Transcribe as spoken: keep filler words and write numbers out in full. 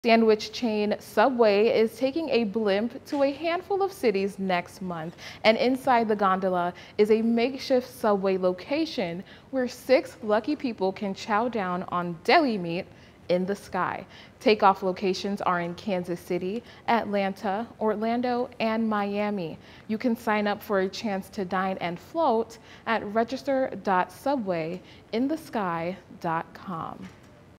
Sandwich chain Subway is taking a blimp to a handful of cities next month, and inside the gondola is a makeshift Subway location where six lucky people can chow down on deli meat in the sky. Takeoff locations are in Kansas City, Atlanta, Orlando, and Miami. You can sign up for a chance to dine and float at register dot subway in the sky dot com.